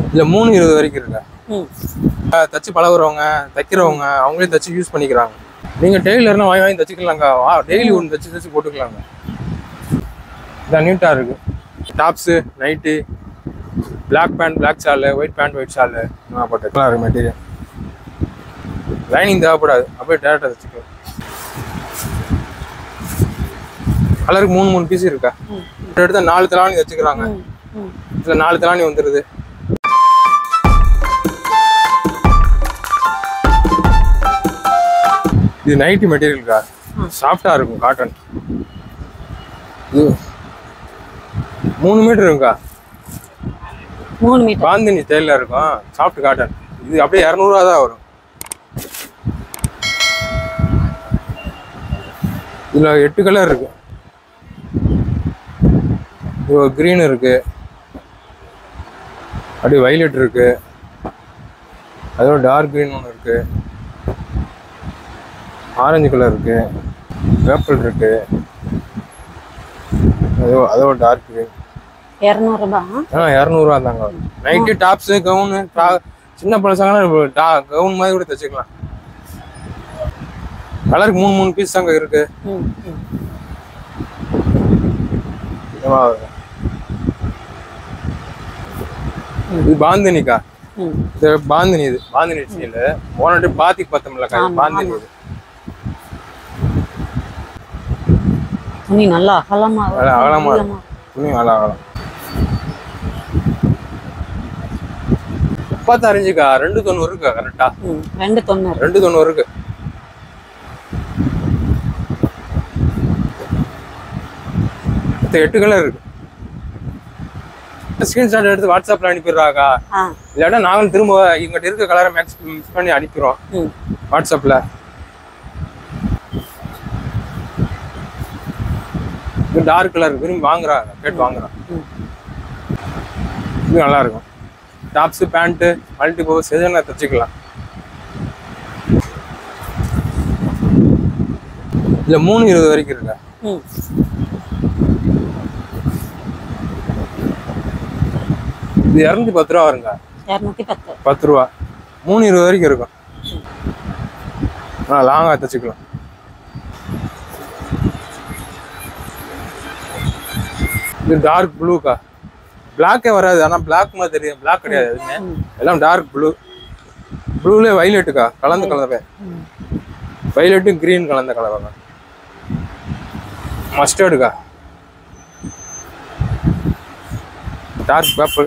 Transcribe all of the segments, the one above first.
இதுல 320 வரைக்கும் இருக்கா. தச்சு பழகுறவங்க தைக்கிறவங்க அவங்களே தச்சு யூஸ் பண்ணிக்கிறாங்க. நீங்க டெய்லர்னா வாங்கி தச்சுக்கலாங்க. டெய்லி ஒன்று தச்சு போட்டுக்கலாங்க. இதான் நீட்டா இருக்கு. Tops, nighty, black pant, black shawl, white pant, white shawl போட்டுக்கலாம் இருக்கு மெட்டீரியல். லைனிங் தேவைப்படாது, அப்படியே டேரக்டா தச்சுக்கலாம். கலருக்கு 3 பீஸ் இருக்கா. எடுத்தா 4 தலாணி தச்சுக்கிறாங்க. இதுல 4 தலாணி வந்துருது. இது நைட்டி மெட்டீரியல்க்கா, சாஃப்டா இருக்கும் காட்டன். இது 3 மீட்டர் இருக்குக்கா. 3 மீட்டர் பாந்தினி ஸ்டைல்ல இருக்கும், சாஃப்ட் காட்டன். இது அப்படியே 200 ரூபா தான் வரும். இதுல 8 கலர் இருக்கு. கிரீன் இருக்கு, அப்படியே வைலட் இருக்கு, அதோட டார்க் கிரீன் ஒன்று இருக்கு, ஆரஞ்சு கலர் இருக்கு, பேப்பல் இருக்கு, அதோட டார்க் கிரீன். 200 ரூபாய். 200 ரூபா தாங்க. நைட்டி, டாப்ஸ், கவுனு, சின்ன பழசங்கன்னா கவுன் மாதிரி கூட தச்சுக்கலாம். கலருக்கு 3 பீஸ் தாங்க இருக்கு. இது பாந்தினிக்கா. இது பாந்தினி. இது பாந்தினி ஸ்டைல். போனட்டு பாத்திக்கு பார்த்தோம்லக்கா, பாந்தினி. இது துணி நல்லா அகலமா இருக்கும். துணி நல்லா அகலம். 35க்கா. 290 இருக்கா கரெக்டா. 290 இருக்கு. மொத்தம் 8 கலர் இருக்கு. ஸ்கிரீன்ஷாட் எடுத்து வாட்ஸ்அப்ல அனுப்பிடுறாக்கா. இல்லாட்டா நாங்களும் திரும்ப இங்கிட்ட இருக்க கலரை மிக்ஸ் பண்ணி அனுப்பிடுறோம் வாட்ஸ்அப்ல. டார்க் கலர் விரும்பி வாங்குறாங்க, கேட்டு வாங்குறாங்க. இது நல்லா இருக்கும். டாப்ஸ், பேண்ட், மல்டி பர்பஸ் எதுனா தச்சுக்கலாம். இதுல 320 வரைக்கும் இருக்கா. இது 210 ரூபா வருங்க. 210 ரூபா. 320 வரைக்கும் இருக்கும். லாங்கா தச்சுக்கலாம். இது டார்க் ப்ளூக்கா. பிளாக்கே வராது, ஆனா பிளாக் மாதிரி தெரியும். பிளாக் கிடையாது எதுவுமே, எல்லாம் டார்க் ப்ளூ. ப்ளூல வைலட்டுக்கா கலந்த கலவை. வைலட்டு கிரீன் கலந்த கலவை. மஸ்டர்டுக்கா. டார்க் பேப்பர்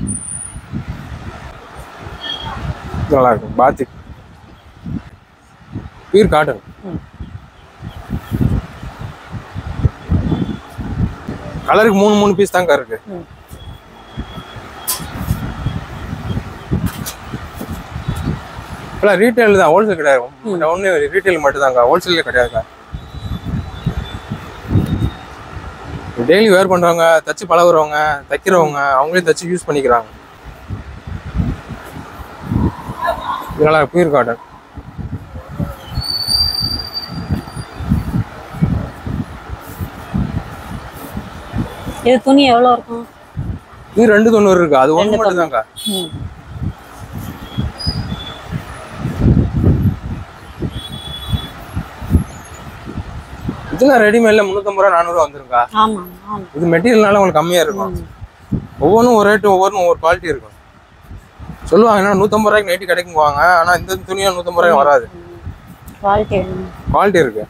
நல்லா இருக்கும். Batik pure cotton. கலருக்கு 3 பீஸ் தாங்க இருக்கு. ரீட்டைல் தான், ஹோல்சேல் கிடையாது. ஒண்ணு ரீட்டைல் மட்டும் தாங்க, ஹோல்சேல்ல கிடையாதுக்கா. டெய்லி வேர் பண்றவங்க, தச்சு பழகுறவங்க, தைக்கிறவங்க அவங்களே தச்சு யூஸ் பண்ணிக்கிறாங்க. இதனால பியூர் காட்டன். இது துணி எவ்வளவு இருக்கும்? இது 290 இருக்கு. அது ஒண்ணு மட்டும் தாங்க. இதெல்லாம் ரெடிமேட்ல 350 ரூபா 400 ரூபா வந்துருங்க. ஆமா ஆமா. இது மெட்டீரியல்னால உங்களுக்கு கம்மியா இருக்கும். ஒவ்வொன்றும் ஒரு ரேட்டு, ஒவ்வொன்றும் ஒவ்வொரு குவாலிட்டி இருக்கும். சொல்லுவாங்க ஏன்னா 150 ரூபாய்க்கு நைட்டி கிடைக்குவாங்க. ஆனா இந்த துணியா 150 ரூபாய்க்கு வராது. குவாலிட்டி இருக்கு.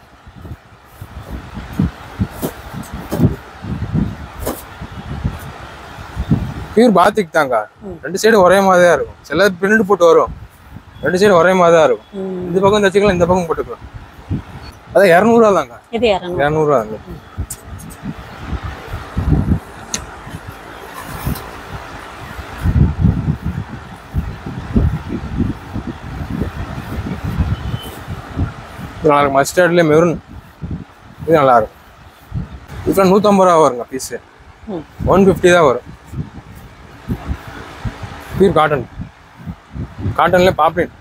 பியூர் பாத்திக் தாங்க. 2 சைடு ஒரே மாதிரி தான் இருக்கும். சில பிரிண்ட் போட்டு வரும், 2 சைடு ஒரே மாதிரி தான் இருக்கும். இந்த பக்கம் தச்சுக்கலாம், இந்த பக்கம் போட்டுக்கலாம். அதான் 200 ரூபா தாங்க. 200 ரூபா தாங்க. நல்லா இருக்கும். மஸ்டர்ட்ல மெரூன். இது நல்லா இருக்கும். இப்போ 150 ரூபா வருங்க பீஸு. 150 தான் வரும். Pure cotton. காட்டன்ல பாப்ரின்.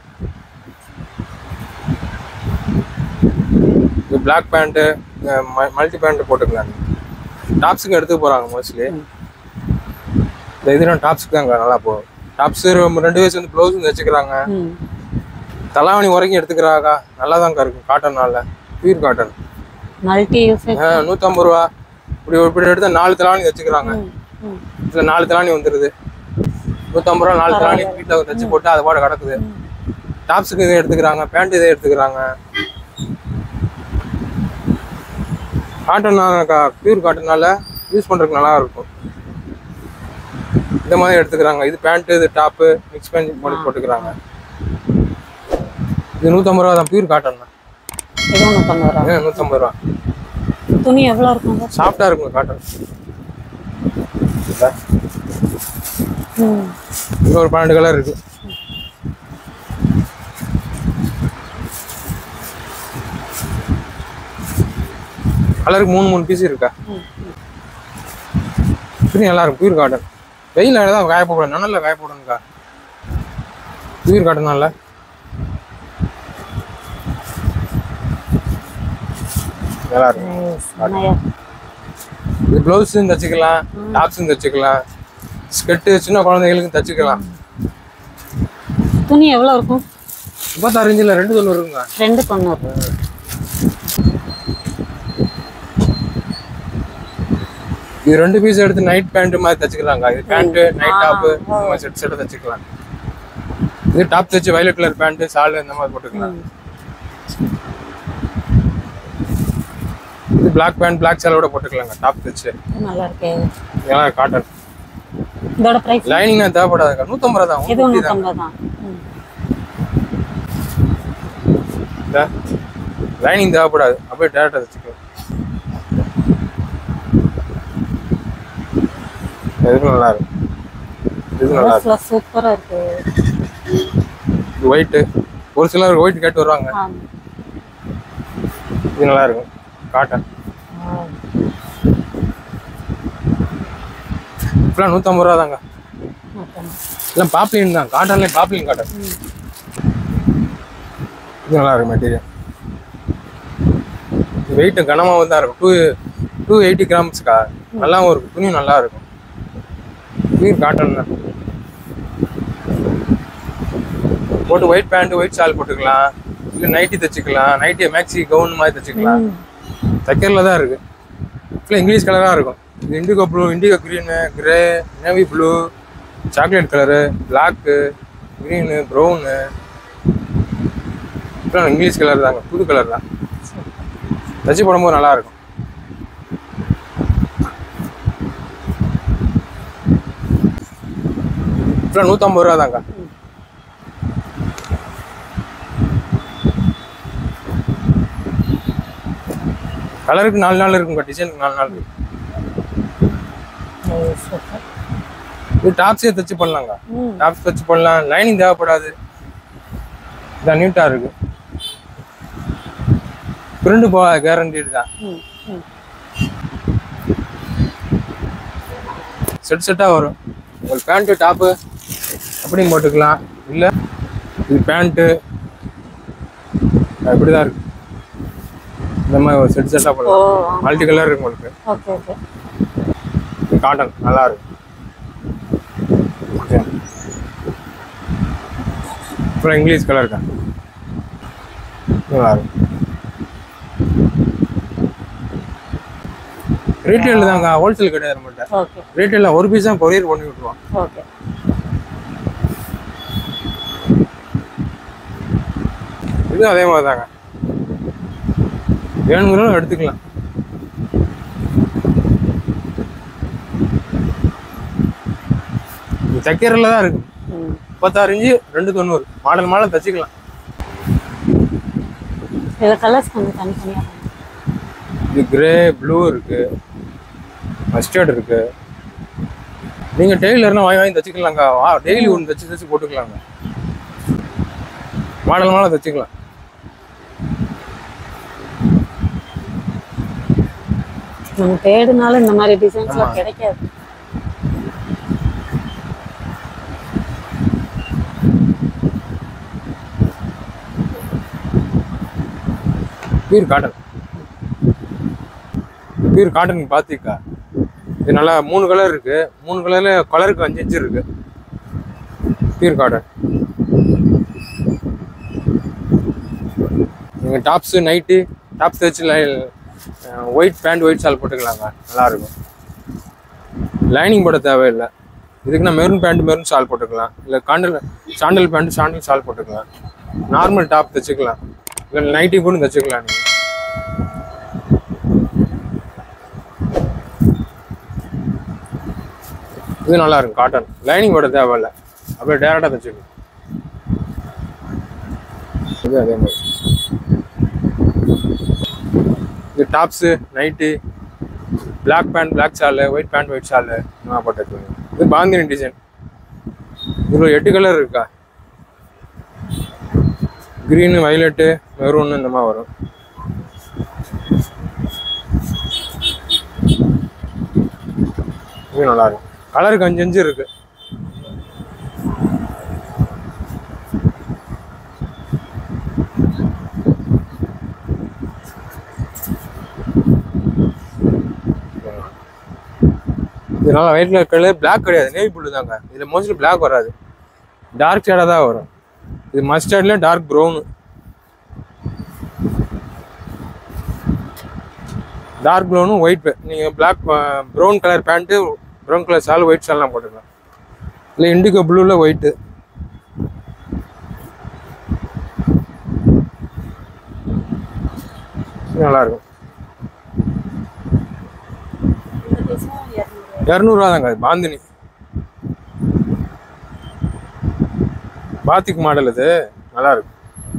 இது பிளாக் பேண்ட்டு, மல்டி பேண்ட் போட்டுக்கலாம். டாப்ஸுக்கு எடுத்து போகிறாங்க மோஸ்ட்லி. இந்த இதெல்லாம் டாப்ஸுக்கு தாங்க நல்லா போகும். டாப்ஸ் 2 வயசு வந்து ப்ளவுஸும் தைச்சுக்கிறாங்க. ம். தலாவணி வரைக்கும் எடுத்துக்கிறாங்க. நல்லா தாங்க இருக்கும் காட்டன்னால. Pure cotton. Multi usage. 150 ரூபா. இப்படி எடுத்தா 4 தலாவணி தைச்சுக்கிறாங்க. இதுல 4 தலாவணி வந்துருது. 150 ரூபா 4 தலாவணி வீட்டில் தைச்சு போட்டு அது பாட கிடக்குது. டாப்ஸுக்கு இதை எடுத்துக்கிறாங்க, பேண்ட் இதை எடுத்துக்கிறாங்க. காட்டன் பியூர் காட்டனால யூஸ் பண்றதுக்கு நல்லா இருக்கும். இந்த மாதிரி எடுத்துக்கிறாங்க. இது பேண்ட், இது டாப்பு மிக்ஸ் பண்ணி போட்டுக்கிறாங்க. இது 150 ரூபா தான், பியூர் காட்டன் தான். இது 150 ரூபா. 150 ரூபா. துணி எவ்வளோ இருக்குங்க? சாஃப்டா இருக்கும் காட்டன். இது ஒரு 12 கலர் இருக்கு. கலருக்கு 3 பீஸ் இருக்கா. துணி நல்லா இருக்கும், பியூர் காட்டன். வெயில தான் காய போடணும், நனல்ல காய போடணும்க்கா. பியூர் காட்டனால நல்லா இருக்கும். இது ப்ளவுஸும் தச்சுக்கலாம், டாப்ஸும் தச்சுக்கலாம், ஸ்கெட்டு சின்ன குழந்தைகளுக்கும் தச்சுக்கலாம். துணி எவ்வளோ இருக்கும்? 36 இன்ச்சில் 290 இருக்குங்க. 290. இது 2 பீஸ் எடுத்து நைட் பேண்ட் மாதிரி தச்சுக்கலாங்க. இது பேண்ட், நைட் டாப் இந்த மாதிரி செட்டை தச்சுக்கலாம். இது டாப் தச்சு வயலட் கலர் பேண்ட், ஷால் இந்த மாதிரி போட்டுக்கலாம். இது பிளாக் பேண்ட், பிளாக் ஷாலோட போட்டுக்கலாங்க. டாப் தச்சு நல்லா இருக்கு. நல்லா காட்டன். இதோட பிரைஸ் லைனிங்னா தேவைப்படாதுங்க. 150 தான். இது 150 தான். லைனிங் தேவைப்படாது, அப்படியே டேரக்டா தச்சுக்கலாம். இது நல்லா இருக்கும். இது நல்லா இருக்கு. சூப்பரா இருக்கு. இது ஒயிட். ஒரு சிலர் ஒயிட் கேட்டு வருவாங்க. இது நல்லா இருக்கும் காட்டன். இப்பெல்லாம் 150 ரூபா தாங்க. எல்லாம் பாப்ளின் தான். காட்டன்லேயே பாப்ளின் காட்டன். இது நல்லா இருக்கும் மெட்டீரியல். வெயிட் கனமாகவும் தான் இருக்கும். 280 கிராம்ஸ்க்கா. நல்லாவும் இருக்கும். துணியும் நல்லா இருக்கும். பியூர் காட்டன் தான். போட்டு ஒயிட் பேண்ட், ஒயிட் ஷால் போட்டுக்கலாம். இல்லை நைட்டி தைச்சிக்கலாம். நைட்டி மேக்ஸி கவுன் மாதிரி தைச்சிக்கலாம். தைக்கிறதுல தான் இருக்கு. ஃபுல்லாக இங்கிலீஷ் கலராக இருக்கும். இது indigo blue, indigo green, grey, navy blue, chocolate colour, black, green, brown. ஃபுல்லாக இங்கிலீஷ் கலர் தாங்க. புது கலர் தான். தச்சு போடும்போது நல்லா இருக்கும். ஃபுல்லாக 150 ரூபா தாங்க. கலருக்கு 4 நாள் இருக்குங்க. டிசைனுக்கு 4 நாள் இருக்கு. இது டாப்ஸே தச்சு பண்ணலாங்க. டாப்ஸ் தச்சு பண்ணலாம். லைனிங் தேவைப்படாது. இதான் நீட்டா இருக்கு. பிரிண்ட் கேரண்டி தான். செட்டா வரும். உங்களுக்கு பேண்ட், டாப்பு அப்படியும் போட்டுக்கலாம். இல்லை இது பேண்ட்டு இப்படிதான் இருக்கு. இந்த மாதிரி ஒரு செட்டா போடலாம். மல்டி கலர் இருக்கு உங்களுக்கு. Okay okay. காட்டன் நல்லா இருக்கும். அப்புறம் இங்கிலீஷ் கலர் தான். நல்லா இருக்கும். ரீட்டைல் தாங்க, ஹோல்சேல் கிடையாது நம்மகிட்ட. ஓகே. ரீட்டைல்ல ஒரு பீஸ் தான் கொரியர் பண்ணி விட்டுருவோம். ஓகே. இது அதே மாதிரி தாங்க. வேணுங்கிறவங்க எடுத்துக்கலாம். தைக்கிறதுல தான் இருக்கு. 36 இன்ச்சு 290. மாடல் தச்சுக்கலாம். இத கலர்ஸ் கொஞ்சம் தனித்தனியா. இது கிரே, ப்ளூ இருக்கு, மஸ்டர்ட் இருக்கு. நீங்க டெய்லர்னா வாங்கி தச்சுக்கலாங்க. டெய்லி ஒன்று தச்சு போட்டுக்கலாங்க. மாடல் தச்சுக்கலாம். நம்ம தேடுனால இந்த மாதிரி டிசைன்ஸ்லாம் கிடைக்காது. Pure cotton. பியூர் காட்டன் பாத்தீங்கக்கா. இது நல்லா 3 கலர் இருக்கு. 3 கலர்ல கலருக்கு 5 இன்ச்சு இருக்கு. Pure cotton. நீங்கள் டாப்ஸு நைட்டு டாப்ஸ் வச்சு ஒயிட் பேண்ட் ஒயிட் ஷால் போட்டுக்கலாங்க, நல்லாயிருக்கும். லைனிங் போட தேவையில்லை. இதுக்குன்னா மெரூன் பேண்ட் மெரூன் ஷால் போட்டுக்கலாம், இல்லை சாண்டல் பேண்ட் சாண்டல் ஷால் போட்டுக்கலாம். நார்மல் டாப் தைச்சிக்கலாம், இல்லை நைட்டி கூட தைச்சிக்கலாம் நீங்கள். இது நல்லா இருக்கும் காட்டன், லைனிங் போட தேவையில்லை, அப்படியே டேரெக்டாக தைச்சிக்கலாம். இது அதே மாதிரி இது tops night black pant black shawl white pant white shawl நான் போட்டுக்கலாம். இது பாந்தினி டிசைன். இதில் 8 கலர் இருக்கா, க்ரீனு வயலட்டு மெரூன்னு இந்த மாதிரி வரும். இது நல்லா இருக்கும். கலருக்கு 5 இருக்கு. இதனால ஒயிட் கலர் பிளாக் கிடையாது, நேவி ப்ளூ தாங்க. இதில் மோஸ்ட்லி பிளாக் வராது, டார்க் ஷேடாக தான் வரும். இது மஸ்டர்ட்ல டார்க் ப்ரௌனு, டார்க் ப்ரௌனும் ஒயிட். நீங்கள் black brown colour pant brown colour shawl white ஷால்லாம் போட்டுக்கலாம், இல்லை இண்டிகோ ப்ளூவில் ஒயிட்டு. நல்லாயிருக்கும். 200 தாங்க. பாந்தினி பாத்திக் மாடல், இது நல்லா இருக்கும்.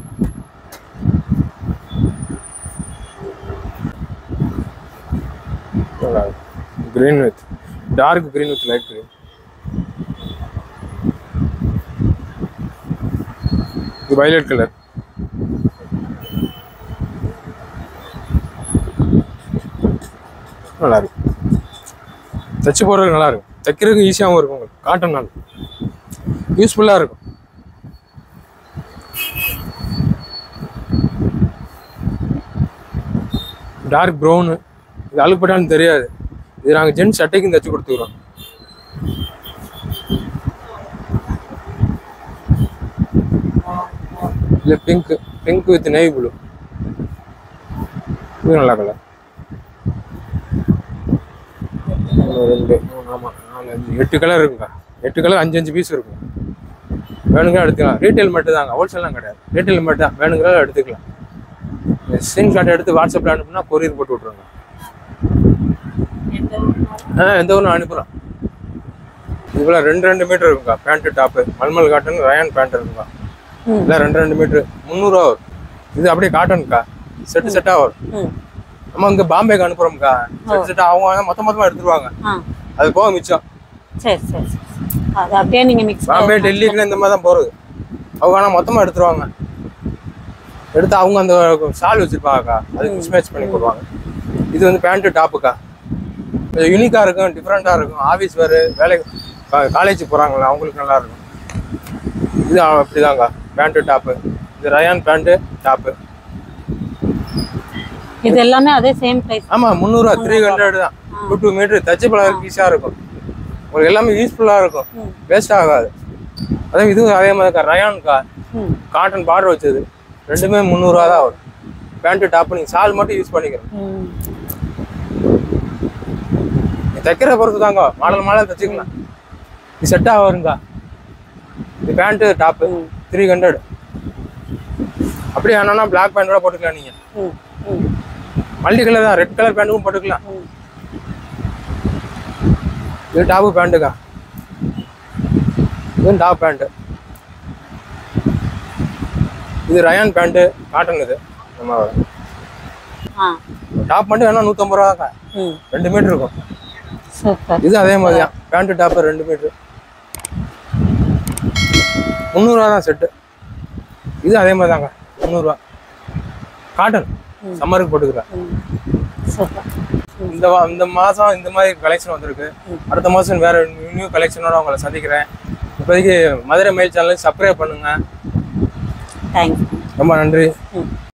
நல்லா இருக்கும். Green with dark green with light green. இது வயலட் கலர். நல்லா இருக்கும். தைச்சு போடுறதுக்கு நல்லா இருக்கும், தைக்கிறதுக்கு ஈஸியாகவும் இருக்கும். உங்களுக்கு காட்டன் நாள் யூஸ்ஃபுல்லாக இருக்கும். டார்க் ப்ரௌனு, இது அழுப்பட்டான்னு தெரியாது. இது நாங்கள் ஜென்ஸ் சட்டைக்கும் தைச்சு கொடுத்துக்கிறோம். இல்லை பிங்க் வித் நேவி ப்ளூ. இது நல்லா கலர். 2 ஆமாம் 4 5 8 கலர் இருக்குங்க. 8 கலர் 5 பீஸ் இருக்கும். வேணுங்கிற எடுத்துக்கலாம். ரீட்டைல் மட்டும் தாங்க, ஹோல்சேல்லாம் கிடையாது. ரீட்டைல் மட்டும் தான், வேணுங்கிற எடுத்துக்கலாம். ஸ்க்ரீன்ஷாட் எடுத்து வாட்ஸ்அப்பில் அனுப்புனா கொரியர் போட்டு விட்ருங்க. எந்த ஊர்னு அனுப்புகிறோம். இதுக்குள்ள 2 மீட்டர் இருக்குங்க பேண்ட்டு டாப்பு. மல்மல் காட்டன் ரயான் பேண்ட் இருக்குங்க. இல்லை 2 மீட்டர் 300 ரூபா வரும். இது அப்படியே காட்டனுக்கா, செட்டாக வரும். நம்ம இங்கே பாம்பேக்கு அனுப்புகிறோம்க்கா, செட்டாக அவங்க மொத்தமாக எடுத்துருவாங்க. அது போக மிச்சம். சரி சரி சரி, அது அப்படியே நீங்கள் மிக்ஸ் பாம்பே டெல்லிக்குன்னு இந்த மாதிரி தான் போகிறது. அவங்க ஆனால் மொத்தமாக எடுத்துருவாங்க. எடுத்து அவங்க அந்த ஷால் வச்சுருப்பாங்கக்கா, அதுக்கு மிஸ்மேட்ச் பண்ணி போடுவாங்க. இது வந்து பேண்ட்டு டாப்புக்கா, கொஞ்சம் யூனிக்காக இருக்கும், டிஃப்ரெண்ட்டாக இருக்கும். ஆஃபீஸ் வேறு வேலை காலேஜ் போகிறாங்களா அவங்களுக்கு நல்லாயிருக்கும். இது அப்படிதாங்க பேண்ட்டு டாப்பு. இது ரயான் பேண்ட்டு டாப்பு. இது எல்லாமே அதே சேம் பிரைஸ். ஆமாம் 300 300 தான். 2 மீட்டர் தச்சு பழகிறதுக்கு ஈஸியாக இருக்கும். உங்களுக்கு எல்லாமே யூஸ்ஃபுல்லாக இருக்கும், வேஸ்ட் ஆகாது. அதே இதுவும் அதே மாதிரி ரயான்க்கா, காட்டன் பார்டர் வச்சது. 2மே 300 ரூபா தான் வரும். பேண்ட்டு டாப்பு நீங்கள் ஷால் மட்டும் யூஸ் பண்ணிக்கிறோம். தைக்கிற பொறுத்து தாங்க, மாடல் தைச்சிக்கலாம். இது செட்டாக வருங்க. இது பேண்ட்டு டாப்பு 300. அப்படியே வேணும்னா பிளாக் பேண்ட் கூட போட்டுக்கலாம். நீங்கள் மல்டி கலர் தான், ரெட் கலர் பேண்ட்டுக்கும் போட்டுக்கலாம். இது டாப்பு பேண்ட்டுக்கா, இது டாப் பேண்ட்டு. இது ரயான் பேண்ட்டு காட்டன். இது நம்ம டாப் மட்டும் வேணா 150 ரூபா தான்க்கா. 2 மீட்டர் இருக்கும். இது அதே மாதிரி தான் பேண்ட்டு டாப்பு 2 மீட்டர் 300 ரூபா தான் செட்டு. இது அதே மாதிரி தாங்க 300 ரூபா. காட்டன் சம்மருக்கு போட்டுக்கிறேன். இந்த மாதம் இந்த மாதிரி கலெக்ஷன் வந்திருக்கு. அடுத்த மாதம் வேற நியூ கலெக்ஷனோட உங்களை சந்திக்கிறேன். இப்போதைக்கு மதுரை மெயில் சேனலுக்கு சப்ஸ்கிரைப் பண்ணுங்க. தேங்க்ஸ், ரொம்ப நன்றி.